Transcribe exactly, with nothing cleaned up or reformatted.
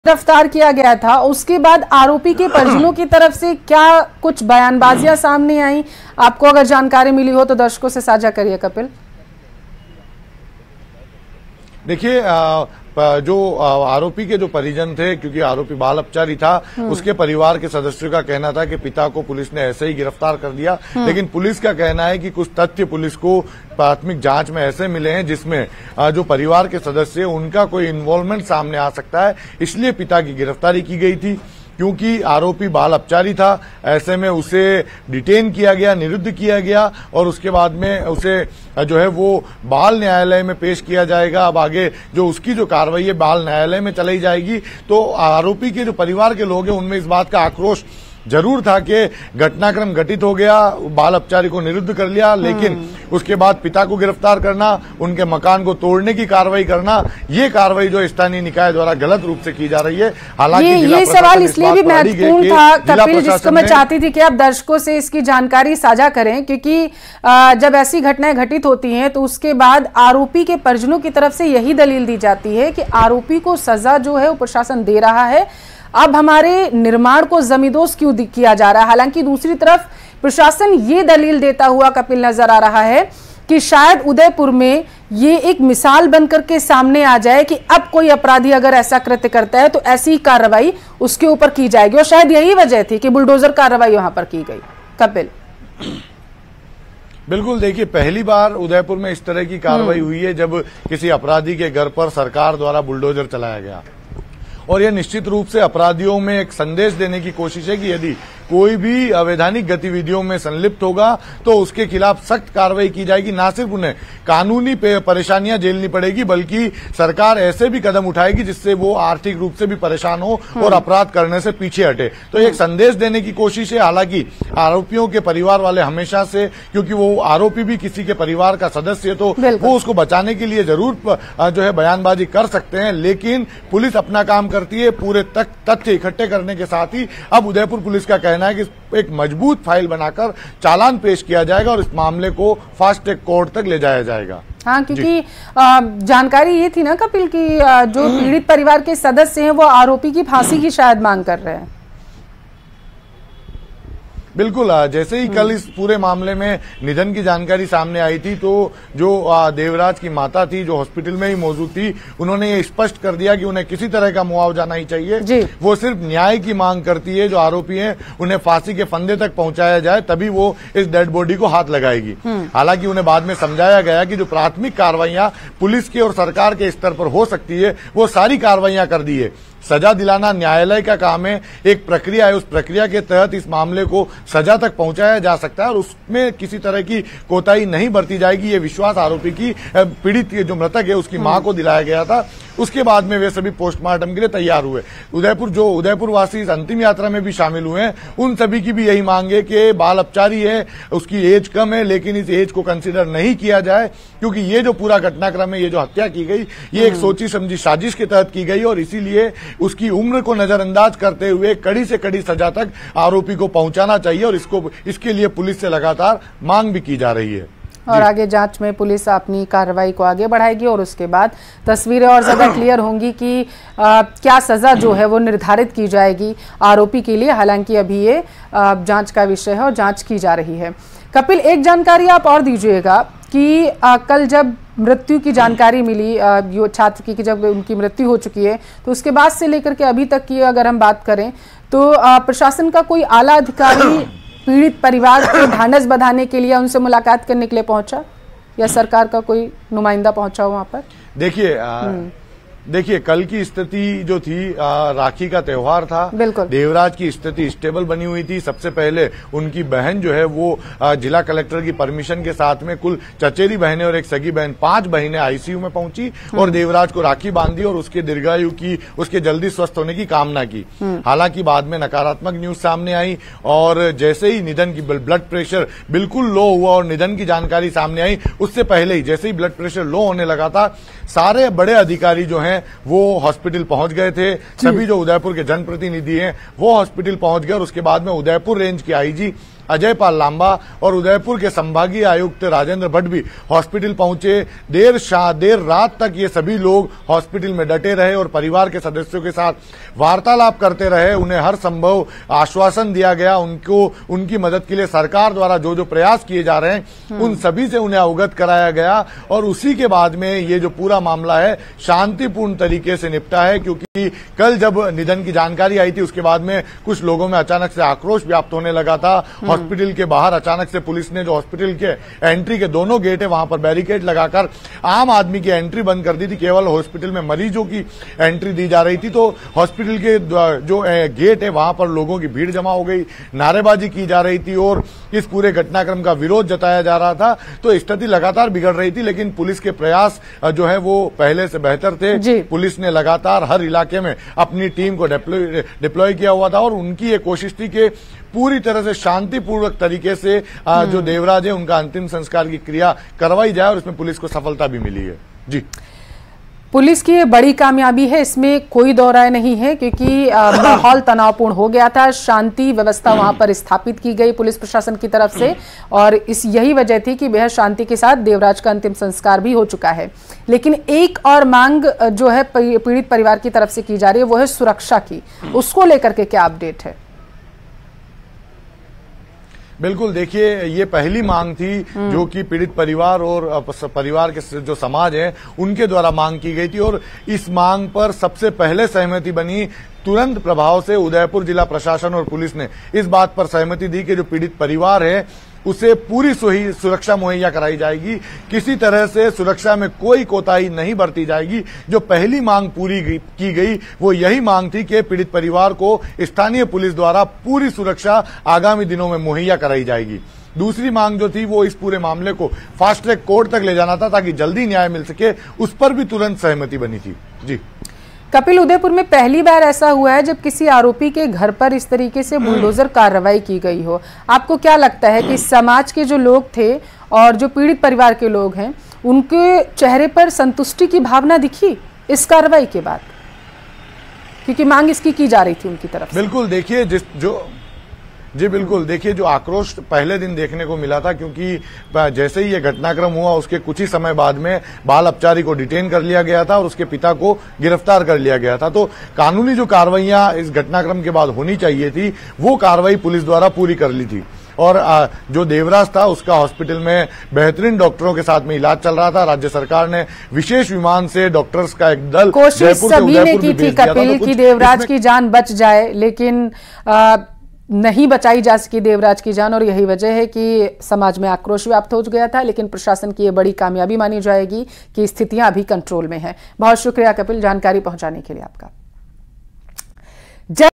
गिरफ्तार किया गया था, उसके बाद आरोपी के परिजनों की तरफ से क्या कुछ बयानबाजियां सामने आई? आपको अगर जानकारी मिली हो तो दर्शकों से साझा करिए कपिल। देखिए, जो आरोपी के जो परिजन थे, क्योंकि आरोपी बाल अपचारी था, उसके परिवार के सदस्यों का कहना था कि पिता को पुलिस ने ऐसे ही गिरफ्तार कर दिया। लेकिन पुलिस का कहना है कि कुछ तथ्य पुलिस को प्राथमिक जांच में ऐसे मिले हैं जिसमें जो परिवार के सदस्य उनका कोई इन्वॉल्वमेंट सामने आ सकता है, इसलिए पिता की गिरफ्तारी की गई थी। क्योंकि आरोपी बाल अपचारी था, ऐसे में उसे डिटेन किया गया, निरुद्ध किया गया और उसके बाद में उसे जो है वो बाल न्यायालय में पेश किया जाएगा। अब आगे जो उसकी जो कार्रवाई है बाल न्यायालय में चलाई जाएगी। तो आरोपी के जो परिवार के लोग हैं उनमें इस बात का आक्रोश जरूर था कि घटनाक्रम घटित हो गया, बाल अपचारी को निरुद्ध कर लिया, लेकिन उसके बाद पिता को गिरफ्तार करना, उनके मकान को तोड़ने की कार्रवाई करना, ये कार्रवाई जो स्थानीय निकाय द्वारा गलत रूप से की जा रही है। हालांकि ये, ये सवाल इसलिए भी महत्वपूर्ण था कपिल, जिसको मैं चाहती थी कि आप दर्शकों से इसकी जानकारी साझा करें, क्योंकि जब ऐसी घटनाएं घटित होती हैं तो उसके बाद आरोपी के परिजनों की तरफ से यही दलील दी जाती है कि आरोपी को सजा जो है वो प्रशासन दे रहा है, अब हमारे निर्माण को जमींदोज क्यों किया जा रहा है। हालांकि दूसरी तरफ प्रशासन ये दलील देता हुआ कपिल नजर आ रहा है कि शायद उदयपुर में ये एक मिसाल बनकर के सामने आ जाए कि अब कोई अपराधी अगर ऐसा कृत्य करता है तो ऐसी कार्रवाई उसके ऊपर की जाएगी, और शायद यही वजह थी कि बुलडोजर कार्रवाई वहां पर की गई। कपिल, बिल्कुल, देखिए, पहली बार उदयपुर में इस तरह की कार्रवाई हुई है जब किसी अपराधी के घर पर सरकार द्वारा बुलडोजर चलाया गया, और यह निश्चित रूप से अपराधियों में एक संदेश देने की कोशिश है कि यदि कोई भी अवैधानिक गतिविधियों में संलिप्त होगा तो उसके खिलाफ सख्त कार्रवाई की जाएगी। ना सिर्फ उन्हें कानूनी परेशानियां झेलनी पड़ेगी, बल्कि सरकार ऐसे भी कदम उठाएगी जिससे वो आर्थिक रूप से भी परेशान हो और अपराध करने से पीछे हटे। तो एक संदेश देने की कोशिश है। हालांकि आरोपियों के परिवार वाले हमेशा से, क्योंकि वो आरोपी भी किसी के परिवार का सदस्य है, तो वो उसको बचाने के लिए जरूर जो है बयानबाजी कर सकते हैं, लेकिन पुलिस अपना काम करती है पूरे तथ्य इकट्ठे करने के साथ ही। अब उदयपुर पुलिस का कहना है कि एक मजबूत फाइल बनाकर चालान पेश किया जाएगा और इस मामले को फास्ट ट्रैक कोर्ट तक ले जाया जाएगा। हाँ, क्योंकि जानकारी ये थी ना कपिल की जो पीड़ित परिवार के सदस्य हैं वो आरोपी की फांसी की शायद मांग कर रहे हैं। बिल्कुल, जैसे ही कल इस पूरे मामले में निधन की जानकारी सामने आई थी तो जो देवराज की माता थी, जो हॉस्पिटल में ही मौजूद थी, उन्होंने ये स्पष्ट कर दिया कि उन्हें किसी तरह का मुआवजा नहीं चाहिए। वो सिर्फ न्याय की मांग करती है। जो आरोपी हैं उन्हें फांसी के फंदे तक पहुंचाया जाए, तभी वो इस डेड बॉडी को हाथ लगाएगी। हालांकि उन्हें बाद में समझाया गया कि जो प्राथमिक कार्रवाइयां पुलिस के और सरकार के स्तर पर हो सकती है वो सारी कार्रवाइयां कर दी है। सजा दिलाना न्यायालय का काम है, एक प्रक्रिया है, उस प्रक्रिया के तहत इस मामले को सजा तक पहुंचाया जा सकता है और उसमें किसी तरह की कोताही नहीं बरती जाएगी। ये विश्वास आरोपी की पीड़ित जो मृतक है उसकी मां को दिलाया गया था। उसके बाद में वे सभी पोस्टमार्टम के लिए तैयार हुए। उदयपुर जो उदयपुर वासी इस अंतिम यात्रा में भी शामिल हुए हैं, उन सभी की भी यही मांग है कि बाल अपचारी है, उसकी एज कम है, लेकिन इस एज को कंसीडर नहीं किया जाए, क्योंकि ये जो पूरा घटनाक्रम है, ये जो हत्या की गई, ये एक सोची समझी साजिश के तहत की गई और इसीलिए उसकी उम्र को नजरअंदाज करते हुए कड़ी से कड़ी सजा तक आरोपी को पहुंचाना चाहिए और इसको इसके लिए पुलिस से लगातार मांग भी की जा रही है। और आगे जांच में पुलिस अपनी कार्रवाई को आगे बढ़ाएगी और उसके बाद तस्वीरें और ज्यादा क्लियर होंगी कि आ, क्या सजा जो है वो निर्धारित की जाएगी आरोपी के लिए। हालांकि अभी ये जांच का विषय है और जांच की जा रही है। कपिल, एक जानकारी आप और दीजिएगा कि आ, कल जब मृत्यु की जानकारी मिली यो छात्र की कि जब उनकी मृत्यु हो चुकी है, तो उसके बाद से लेकर के अभी तक की अगर हम बात करें तो आ, प्रशासन का कोई आला अधिकारी पीड़ित परिवार को ढांढस बंधाने के लिए उनसे मुलाकात करने के लिए पहुंचा, या सरकार का कोई नुमाइंदा पहुंचा वहां पर? देखिए, देखिए कल की स्थिति जो थी, आ, राखी का त्योहार था, देवराज की स्थिति स्टेबल बनी हुई थी। सबसे पहले उनकी बहन जो है वो जिला कलेक्टर की परमिशन के साथ में कुल चचेरी बहनें और एक सगी बहन, पांच बहनें आईसीयू में पहुंची और देवराज को राखी बांधी और उसके दीर्घायु की, उसके जल्दी स्वस्थ होने की कामना की। हालांकि बाद में नकारात्मक न्यूज सामने आई और जैसे ही निधन की ब्लड प्रेशर बिल्कुल लो हुआ और निधन की जानकारी सामने आई, उससे पहले ही जैसे ही ब्लड प्रेशर लो होने लगा था, सारे बड़े अधिकारी जो हैं वो हॉस्पिटल पहुंच गए थे। सभी जो उदयपुर के जनप्रतिनिधि हैं वो हॉस्पिटल पहुंच गए और उसके बाद में उदयपुर रेंज के आईजी अजय पाल लांबा और उदयपुर के संभागीय आयुक्त राजेंद्र भट्ट भी हॉस्पिटल पहुंचे। देर शाम देर रात तक ये सभी लोग हॉस्पिटल में डटे रहे और परिवार के सदस्यों के साथ वार्तालाप करते रहे। उन्हें हर संभव आश्वासन दिया गया। उनको उनकी मदद के लिए सरकार द्वारा जो जो प्रयास किए जा रहे हैं उन सभी से उन्हें अवगत कराया गया और उसी के बाद में ये जो पूरा मामला है शांतिपूर्ण तरीके से निपटा है। क्योंकि कल जब निधन की जानकारी आई थी उसके बाद में कुछ लोगों में अचानक से आक्रोश व्याप्त होने लगा था। हॉस्पिटल के बाहर अचानक से पुलिस ने जो हॉस्पिटल के एंट्री के दोनों गेट है वहां पर बैरिकेड लगाकर आम आदमी की एंट्री बंद कर दी थी। केवल हॉस्पिटल में मरीजों की एंट्री दी जा रही थी। तो हॉस्पिटल के जो गेट है वहां पर लोगों की भीड़ जमा हो गई, नारेबाजी की जा रही थी और इस पूरे घटनाक्रम का विरोध जताया जा रहा था। तो स्थिति लगातार बिगड़ रही थी, लेकिन पुलिस के प्रयास जो है वो पहले से बेहतर थे। पुलिस ने लगातार हर इलाके में अपनी टीम को डिप्लॉय डिप्लॉय किया हुआ था और उनकी ये कोशिश थी कि पूरी तरह से शांतिपूर्वक तरीके से जो देवराज है उनका अंतिम संस्कार की क्रिया करवाई जाए और इसमें पुलिस को सफलता भी मिली है। जी, पुलिस की ये बड़ी कामयाबी है, इसमें कोई दो राय नहीं है, क्योंकि माहौल तनावपूर्ण हो गया था। शांति व्यवस्था वहां पर स्थापित की गई पुलिस प्रशासन की तरफ से और इस यही वजह थी कि बेहद शांति के साथ देवराज का अंतिम संस्कार भी हो चुका है। लेकिन एक और मांग जो है पीड़ित परिवार की तरफ से की जा रही है वो है सुरक्षा की। उसको लेकर के क्या अपडेट है? बिल्कुल, देखिए ये पहली मांग थी जो कि पीड़ित परिवार और परिवार के जो समाज है उनके द्वारा मांग की गई थी और इस मांग पर सबसे पहले सहमति बनी। तुरंत प्रभाव से उदयपुर जिला प्रशासन और पुलिस ने इस बात पर सहमति दी कि जो पीड़ित परिवार है उसे पूरी सुरक्षा मुहैया कराई जाएगी। किसी तरह से सुरक्षा में कोई कोताही नहीं बरती जाएगी। जो पहली मांग पूरी की गई वो यही मांग थी कि पीड़ित परिवार को स्थानीय पुलिस द्वारा पूरी सुरक्षा आगामी दिनों में मुहैया कराई जाएगी। दूसरी मांग जो थी वो इस पूरे मामले को फास्ट ट्रैक कोर्ट तक ले जाना था ताकि जल्दी न्याय मिल सके। उस पर भी तुरंत सहमति बनी थी। जी कपिल, उदयपुर में पहली बार ऐसा हुआ है जब किसी आरोपी के घर पर इस तरीके से बुलडोजर कार्रवाई की गई हो। आपको क्या लगता है कि समाज के जो लोग थे और जो पीड़ित परिवार के लोग हैं उनके चेहरे पर संतुष्टि की भावना दिखी इस कार्रवाई के बाद? क्योंकि मांग इसकी की जा रही थी उनकी तरफ से। बिल्कुल, देखिए जिस जो जी बिल्कुल, देखिए जो आक्रोश पहले दिन देखने को मिला था, क्योंकि जैसे ही ये घटनाक्रम हुआ उसके कुछ ही समय बाद में बाल अपचारी को डिटेन कर लिया गया था और उसके पिता को गिरफ्तार कर लिया गया था। तो कानूनी जो कार्रवाइयां इस घटनाक्रम के बाद होनी चाहिए थी वो कार्रवाई पुलिस द्वारा पूरी कर ली थी और जो देवराज था उसका हॉस्पिटल में बेहतरीन डॉक्टरों के साथ में इलाज चल रहा था। राज्य सरकार ने विशेष विमान से डॉक्टर्स का एक दल कोशिश सभी ने की थी कपिल की देवराज की जान बच जाए, लेकिन आ, नहीं बचाई जा सकी देवराज की जान और यही वजह है कि समाज में आक्रोश व्याप्त हो गया था। लेकिन प्रशासन की ये बड़ी कामयाबी मानी जाएगी कि स्थितियां अभी कंट्रोल में हैं। बहुत शुक्रिया कपिल जानकारी पहुंचाने के लिए आपका।